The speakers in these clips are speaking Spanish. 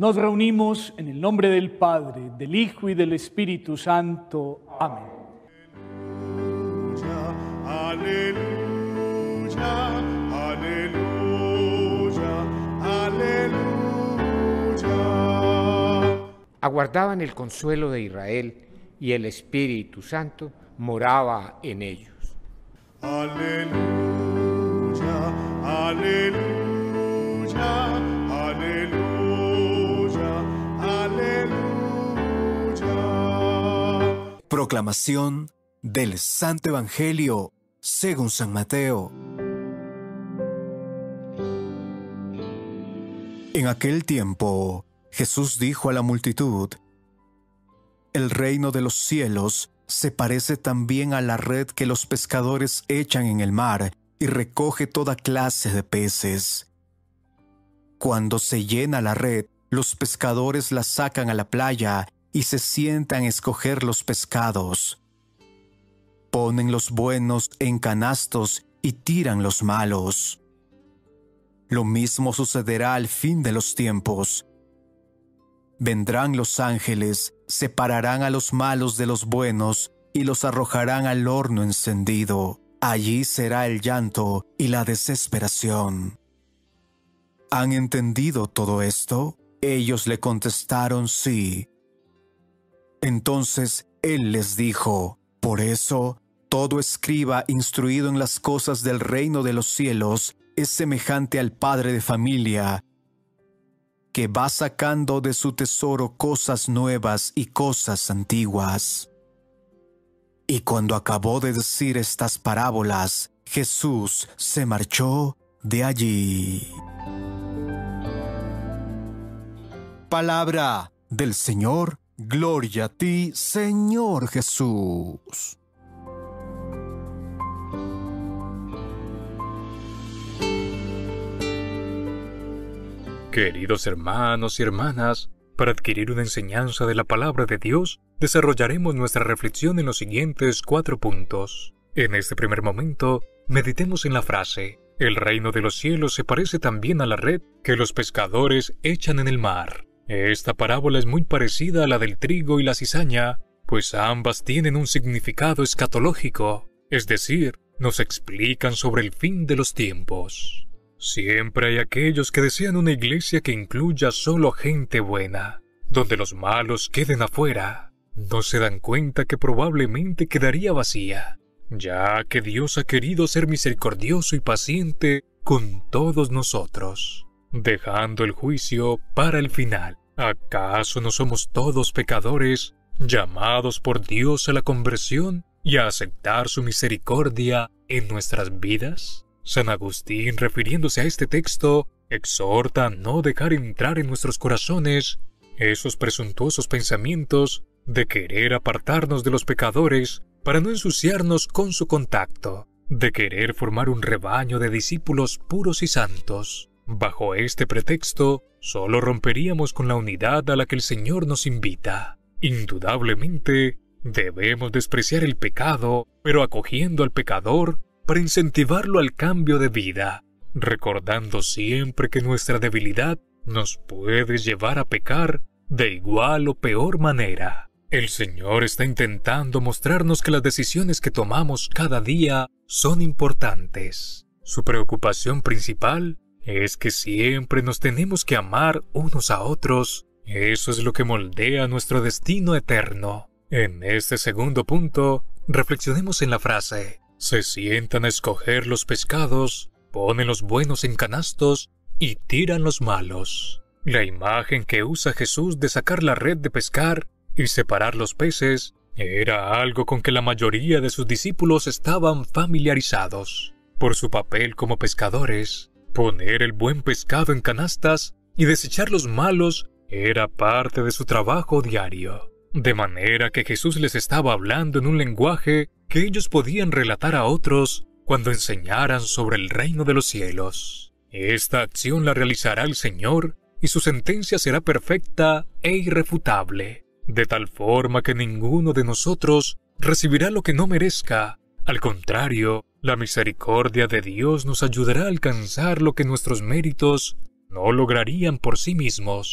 Nos reunimos en el nombre del Padre, del Hijo y del Espíritu Santo. Amén. Aleluya, aleluya, aleluya. Aguardaban el consuelo de Israel y el Espíritu Santo moraba en ellos. Aleluya, aleluya, aleluya, aleluya. Proclamación del Santo Evangelio según San Mateo. En aquel tiempo, Jesús dijo a la multitud: El reino de los cielos se parece también a la red que los pescadores echan en el mar y recoge toda clase de peces. Cuando se llena la red, los pescadores la sacan a la playa y se sientan a escoger los pescados. Ponen los buenos en canastos y tiran los malos. Lo mismo sucederá al fin de los tiempos. Vendrán los ángeles, separarán a los malos de los buenos y los arrojarán al horno encendido. Allí será el llanto y la desesperación. ¿Han entendido todo esto? Ellos le contestaron sí. Entonces él les dijo: Por eso, todo escriba instruido en las cosas del reino de los cielos es semejante al padre de familia, que va sacando de su tesoro cosas nuevas y cosas antiguas. Y cuando acabó de decir estas parábolas, Jesús se marchó de allí. Palabra del Señor. Gloria a ti, Señor Jesús. Queridos hermanos y hermanas, para adquirir una enseñanza de la palabra de Dios, desarrollaremos nuestra reflexión en los siguientes 4 puntos. En este primer momento, meditemos en la frase: el reino de los cielos se parece también a la red que los pescadores echan en el mar. Esta parábola es muy parecida a la del trigo y la cizaña, pues ambas tienen un significado escatológico, es decir, nos explican sobre el fin de los tiempos. Siempre hay aquellos que desean una iglesia que incluya solo gente buena, donde los malos queden afuera. No se dan cuenta que probablemente quedaría vacía, ya que Dios ha querido ser misericordioso y paciente con todos nosotros, dejando el juicio para el final. ¿Acaso no somos todos pecadores, llamados por Dios a la conversión y a aceptar su misericordia en nuestras vidas? San Agustín, refiriéndose a este texto, exhorta a no dejar entrar en nuestros corazones esos presuntuosos pensamientos de querer apartarnos de los pecadores para no ensuciarnos con su contacto, de querer formar un rebaño de discípulos puros y santos. Bajo este pretexto, solo romperíamos con la unidad a la que el Señor nos invita. Indudablemente, debemos despreciar el pecado, pero acogiendo al pecador para incentivarlo al cambio de vida, recordando siempre que nuestra debilidad nos puede llevar a pecar de igual o peor manera. El Señor está intentando mostrarnos que las decisiones que tomamos cada día son importantes. Su preocupación principal es que siempre nos tenemos que amar unos a otros. Eso es lo que moldea nuestro destino eterno. En este segundo punto, reflexionemos en la frase: se sientan a escoger los pescados, ponen los buenos en canastos y tiran los malos. La imagen que usa Jesús de sacar la red de pescar y separar los peces era algo con que la mayoría de sus discípulos estaban familiarizados. Por su papel como pescadores, poner el buen pescado en canastas y desechar los malos era parte de su trabajo diario. De manera que Jesús les estaba hablando en un lenguaje que ellos podían relatar a otros cuando enseñaran sobre el reino de los cielos. Esta acción la realizará el Señor y su sentencia será perfecta e irrefutable, de tal forma que ninguno de nosotros recibirá lo que no merezca. Al contrario, la misericordia de Dios nos ayudará a alcanzar lo que nuestros méritos no lograrían por sí mismos.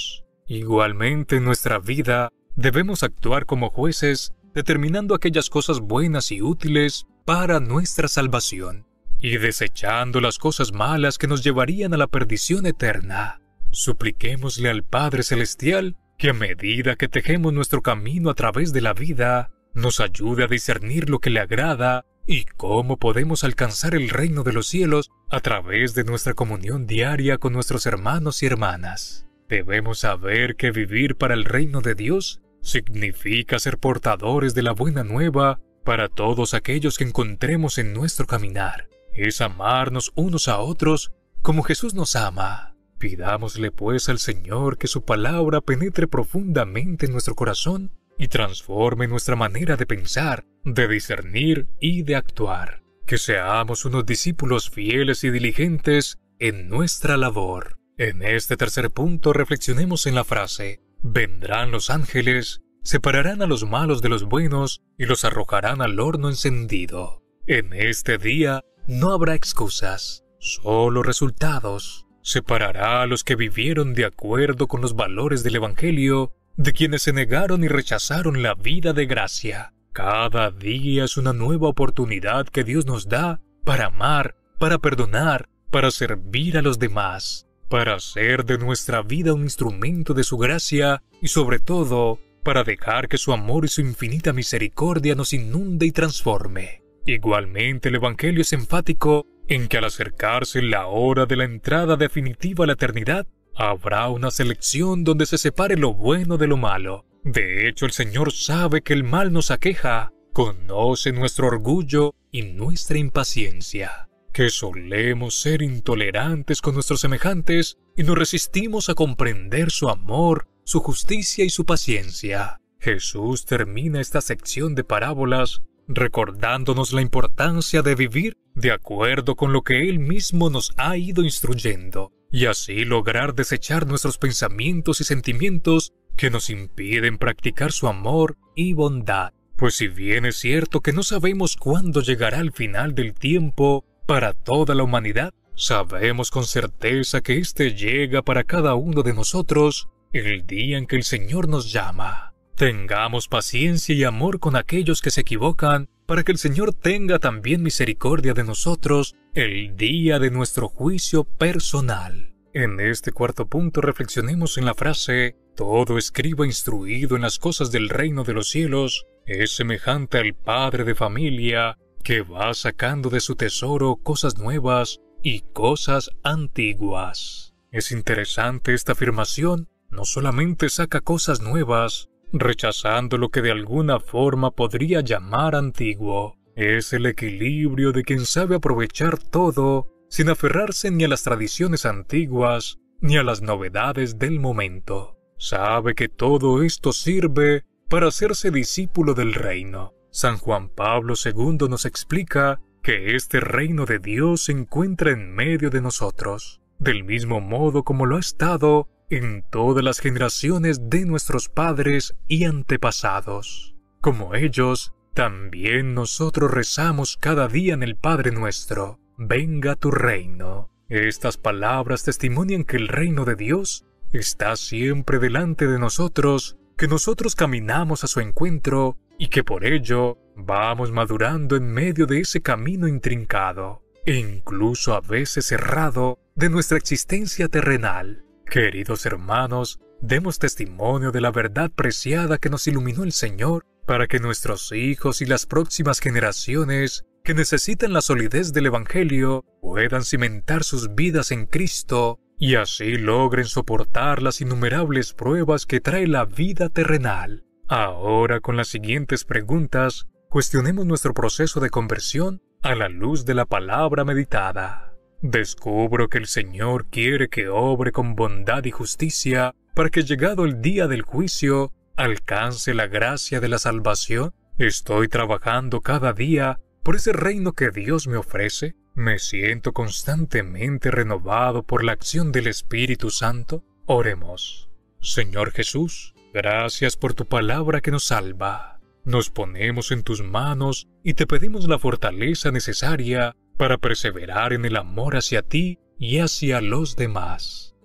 Igualmente en nuestra vida debemos actuar como jueces, determinando aquellas cosas buenas y útiles para nuestra salvación, y desechando las cosas malas que nos llevarían a la perdición eterna. Supliquémosle al Padre Celestial que a medida que tejemos nuestro camino a través de la vida, nos ayude a discernir lo que le agrada y cómo podemos alcanzar el reino de los cielos a través de nuestra comunión diaria con nuestros hermanos y hermanas. Debemos saber que vivir para el reino de Dios significa ser portadores de la buena nueva para todos aquellos que encontremos en nuestro caminar. Es amarnos unos a otros como Jesús nos ama. Pidámosle pues al Señor que su palabra penetre profundamente en nuestro corazón y transforme nuestra manera de pensar, de discernir y de actuar. Que seamos unos discípulos fieles y diligentes en nuestra labor. En este tercer punto reflexionemos en la frase: vendrán los ángeles, separarán a los malos de los buenos y los arrojarán al horno encendido. En este día no habrá excusas, solo resultados. Separará a los que vivieron de acuerdo con los valores del Evangelio de quienes se negaron y rechazaron la vida de gracia. Cada día es una nueva oportunidad que Dios nos da para amar, para perdonar, para servir a los demás, para hacer de nuestra vida un instrumento de su gracia y sobre todo, para dejar que su amor y su infinita misericordia nos inunde y transforme. Igualmente el Evangelio es enfático en que al acercarse la hora de la entrada definitiva a la eternidad, habrá una selección donde se separe lo bueno de lo malo. De hecho, el Señor sabe que el mal nos aqueja, conoce nuestro orgullo y nuestra impaciencia, que solemos ser intolerantes con nuestros semejantes y nos resistimos a comprender su amor, su justicia y su paciencia. Jesús termina esta sección de parábolas recordándonos la importancia de vivir de acuerdo con lo que Él mismo nos ha ido instruyendo, y así lograr desechar nuestros pensamientos y sentimientos que nos impiden practicar su amor y bondad. Pues si bien es cierto que no sabemos cuándo llegará el final del tiempo para toda la humanidad, sabemos con certeza que éste llega para cada uno de nosotros el día en que el Señor nos llama. Tengamos paciencia y amor con aquellos que se equivocan, para que el Señor tenga también misericordia de nosotros el día de nuestro juicio personal. En este cuarto punto reflexionemos en la frase: todo escriba instruido en las cosas del reino de los cielos es semejante al padre de familia que va sacando de su tesoro cosas nuevas y cosas antiguas. Es interesante esta afirmación, no solamente saca cosas nuevas, rechazando lo que de alguna forma podría llamar antiguo. Es el equilibrio de quien sabe aprovechar todo sin aferrarse ni a las tradiciones antiguas ni a las novedades del momento. Sabe que todo esto sirve para hacerse discípulo del reino. San Juan Pablo II nos explica que este reino de Dios se encuentra en medio de nosotros, del mismo modo como lo ha estado en todas las generaciones de nuestros padres y antepasados. Como ellos, también nosotros rezamos cada día en el Padre Nuestro: venga tu reino. Estas palabras testimonian que el reino de Dios está siempre delante de nosotros, que nosotros caminamos a su encuentro y que por ello vamos madurando en medio de ese camino intrincado e incluso a veces errado de nuestra existencia terrenal. Queridos hermanos, demos testimonio de la verdad preciada que nos iluminó el Señor para que nuestros hijos y las próximas generaciones que necesitan la solidez del Evangelio puedan cimentar sus vidas en Cristo y así logren soportar las innumerables pruebas que trae la vida terrenal. Ahora, con las siguientes preguntas, cuestionemos nuestro proceso de conversión a la luz de la palabra meditada. Descubro que el Señor quiere que obre con bondad y justicia para que, llegado el día del juicio, alcance la gracia de la salvación. Estoy trabajando cada día por ese reino que Dios me ofrece. Me siento constantemente renovado por la acción del Espíritu Santo. Oremos. Señor Jesús, gracias por tu palabra que nos salva. Nos ponemos en tus manos y te pedimos la fortaleza necesaria para perseverar en el amor hacia ti y hacia los demás.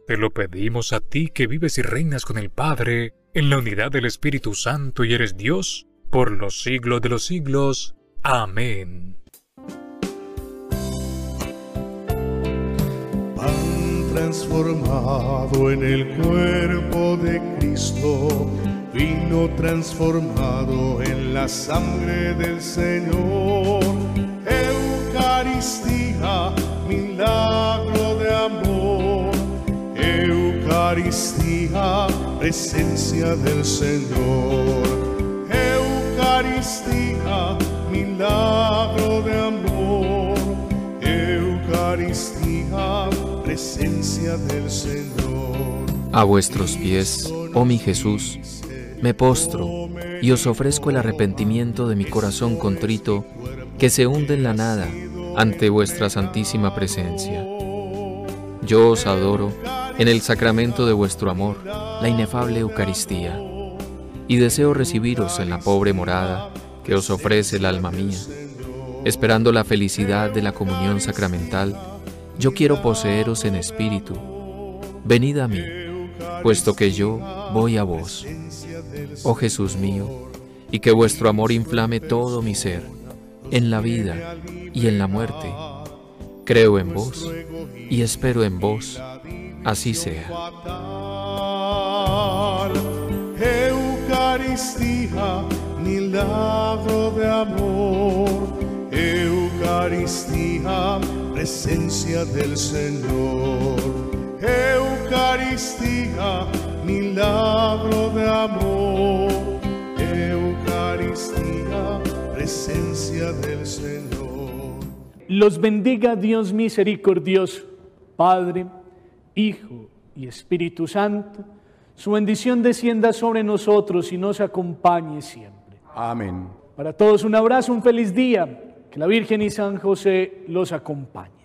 Te lo pedimos a ti que vives y reinas con el Padre, en la unidad del Espíritu Santo y eres Dios, por los siglos de los siglos. Amén. Pan transformado en el cuerpo de Cristo, vino transformado en la sangre del Señor. Eucaristía, milagro de amor. Eucaristía, presencia del Señor. Eucaristía, milagro de amor. Eucaristía, presencia del Señor. A vuestros pies, oh mi Jesús, me postro y os ofrezco el arrepentimiento de mi corazón contrito que se hunde en la nada ante vuestra santísima presencia. Yo os adoro en el sacramento de vuestro amor, la inefable Eucaristía, y deseo recibiros en la pobre morada que os ofrece el alma mía. Esperando la felicidad de la comunión sacramental, yo quiero poseeros en espíritu. Venid a mí, puesto que yo voy a vos. Oh Jesús mío, y que vuestro amor inflame todo mi ser, en la vida y en la muerte. Creo en vos y espero en vos, así sea. Eucaristía, milagro de amor. Eucaristía, presencia del Señor. Eucaristía, milagro de amor. Eucaristía, presencia del Señor. Los bendiga Dios misericordioso, Padre, Hijo y Espíritu Santo. Su bendición descienda sobre nosotros y nos acompañe siempre. Amén. Para todos un abrazo, un feliz día. Que la Virgen y San José los acompañen.